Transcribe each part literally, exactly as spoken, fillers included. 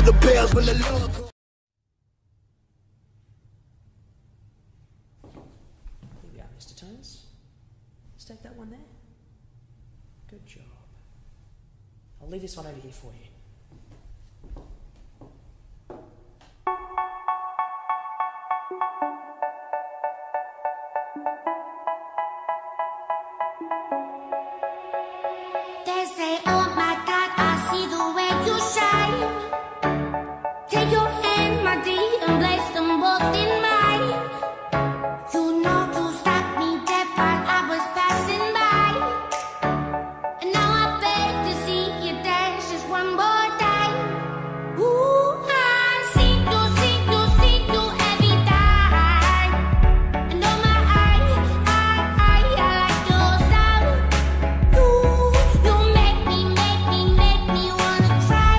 of the bells when the Lord calls. Here we are, Mister Tones. Let's take that one there. Good job. I'll leave this one over here for you. They say, oh my God, I see the way you shine. Take your hand, my dear, and place them both in mine. You know you stopped me dead while I was passing by. And now I beg to see you dance just one more time. Ooh, I see you, see you, see you every time. And oh my, I, I, I, I like your style. You, you make me, make me, make me wanna cry.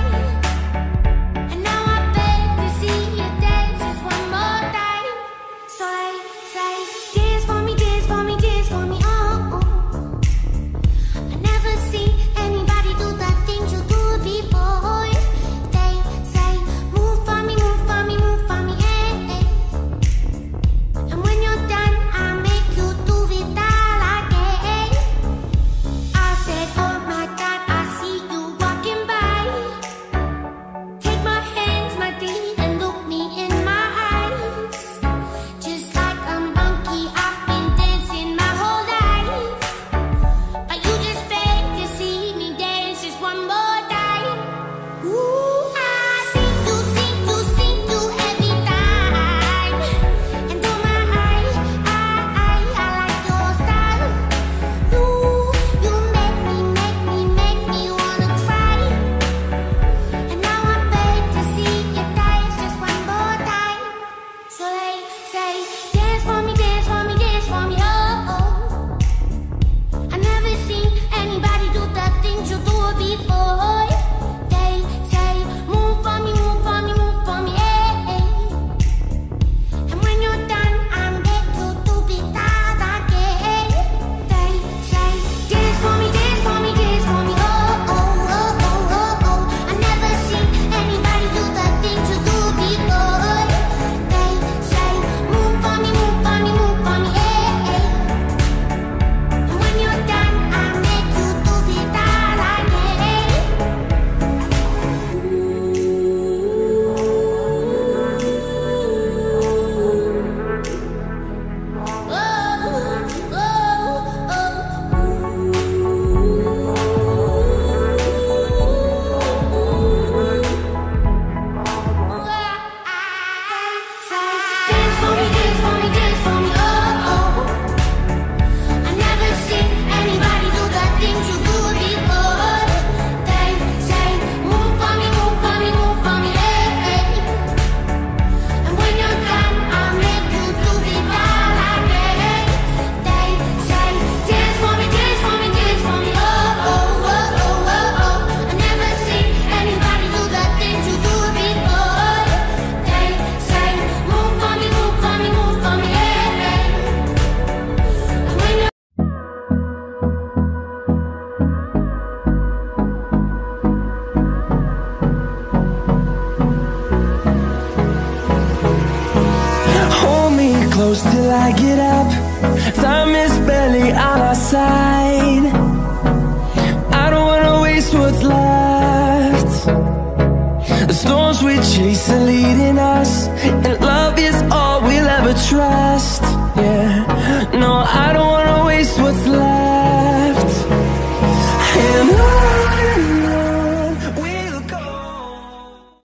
And now I beg to see you dance just one more time. So I say, dance for me, dance for me, dance for me, oh, oh. I never seen anybody do the things you do before. They say, move for me, move for me, move for me, eh, eh. And when you're done, I make you do it all again. I said, oh my God, I see you walking by. Take my hands, my dear, and look me in my eyes. Just like a monkey, I've been dancing my whole life. But you just beg to see me dance just one more time. Ooh, I see you, see you, see you every time. And oh my, I, I, I, I like your style. You, you make me, make me, make me wanna cry. And now I beg to see you dance just one more time. So they say, dance for me, dance for me, dance for me, oh, oh. I never seen anybody do the things you do before. They say, move for me, move for me, move for me, eh, eh. And when you're done, I make you do it all again. They say, dance for me, dance for me, dance for me, oh, oh, oh, oh, oh, oh. I never seen anybody do the things you do before. They say, move for me, move for me, move for me, eh, eh. And when you're done, I make you do it all again. Dance for me, dance for me, dance for me, oh, oh. I never seen anybody do the things you do before. They say, move for me, move for me, move for me, eh, eh. And when you're done, I'll make you do it all again. They say, dance for me, dance for me, dance for me, oh, oh, oh, oh, oh, oh. I never seen anybody do the things you do before. They say, move for me, move for me, move for me, eh, eh. And when you're Hold me close till I get up. Time is barely on our side. I don't wanna waste what's left. The storms we chase are leading us.